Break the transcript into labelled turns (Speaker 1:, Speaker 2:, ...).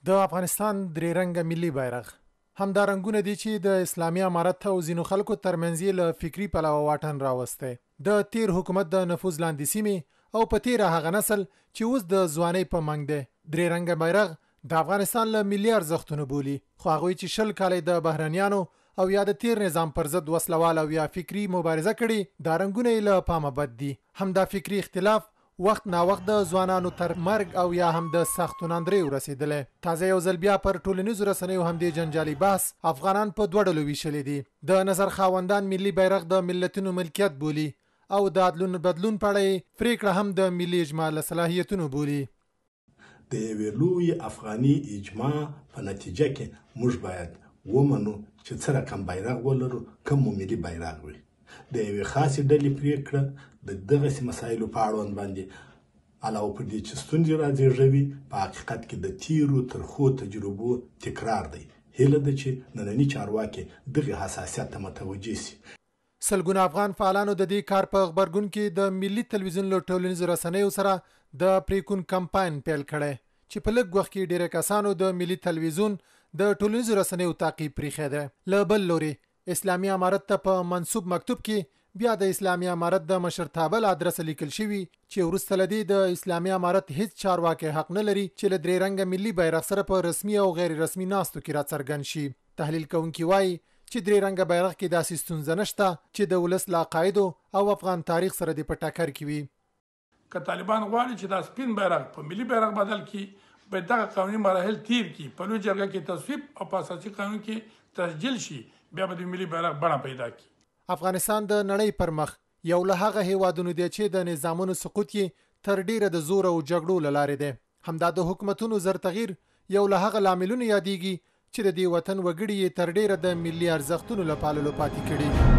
Speaker 1: د افغانستان درې رنګه ملي بیرغ همدا رنګونه دي چې د اسلامي امارت او ځینو خلکو ترمنځ له فکری پلوه واټن راوسته د تیر حکومت د نفوذ لاندې سیمې او په تیر هغه نسل چې اوس د ځوانۍ په منګ دی درې رنګه بیرغ د افغانستان له ملي ارزښتونو بولي خو هغوی چې شل کاله د بهرنیانو او یا د تیر نظام پر ضد وسلوال او یا فکری مبارزه کړي دا رنګونه یې له پامه بد دي همدا فکری اختلاف وخت نا وخت د ځوانانو تر مرګ او یا هم د سختو ناندرې ورسېدلې تازه یو ځل بیا پر ټولنیزو رسنیو همدې جنجالي بحث افغانان په دوه ډلو ویشلي دي د نظر خاوندان ملي بیرغ د ملتونو ملکیت بولي او د عدلونو بدلون په اړه پریکړه هم د ملي اجماع له صلاحیتونو بولي
Speaker 2: د یوې لویې افغاني اجماع په نتیجه کې موږ باید ومنو چې څه رقم بیرغ ولرو کوم ملي بیرغ وي د یوې خاصې ډلې پریکړه د دغسې مسایلو په اړوند باندې علاوه پر دې چې ستونزې رازېږوي په حقیقت کې د تیرو ترخو تجربو تکرار دی هیله ده چې ننني چارواکي دغې حساسیت ته متوجه سي
Speaker 1: سلګونه افغان فعالانو د دې کار په غبرګون کې د ملي تلویزیون له ټولنیزو رسنیو سره د پریکون کمپاین پیل کړی چې په لږ وخت کې ډېر کسانو د ملي تلویزیون د ټولنیزو رسنیو تعقیب پریښی دی له بل لوري اسلامي امارت ته په منسوب مکتوب کې بیا د اسلامي امارت د مشرتابه له ادرسه لیکل شوي چې وروسته له دې د اسلامي امارت هیڅ چارواکی حق نه لري چې له درې رنګه ملي بیرغ سره په رسمي او غیر رسمي ناستو کې راڅرګند شي تحلیل کوونکي وایي چې درې رنګه بیرغ کې داسې ستونزه نشته چې د ولس له عقایدو او افغان تاریخ سره د په ټکر کې وي
Speaker 3: که طالبان غواړي چې دا سپین بیرغ په ملي بیرغ بدل کړي باید دغه قانوني مراحل تیر کړي په لوی جرګه کې تصویب او په اساسي قانون کې تسجیل شي بیا به د ملي بیرغ بڼه پیدا کړي
Speaker 1: افغانستان د نړۍ پر مخ یو له هغه هیوادونو دی چې د نظامونو سقوط یې تر ډیره د زور او جګړو له لارې دی همدا د حکومتونو زر تغییر یو له هغه لاملونو یادېږي چې د دې وطن وګړي یې تر ډیره د ملي ارزښتونو له پاللو پاتې کړي